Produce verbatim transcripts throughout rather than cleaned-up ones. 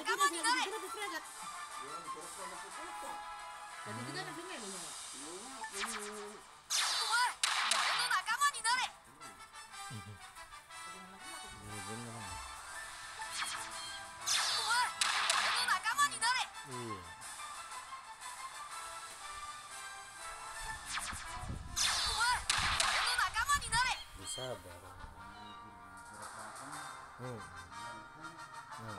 仲間になれ。お前、俺の仲間になれ。お前、俺の仲間になれ。 Iya. Sabar. Hmm. Hmm.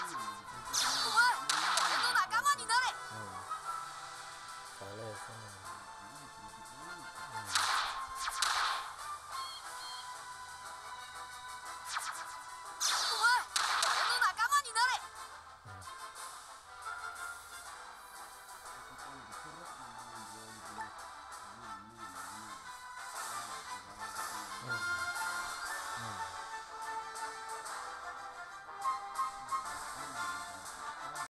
Hmm. Salah, salah.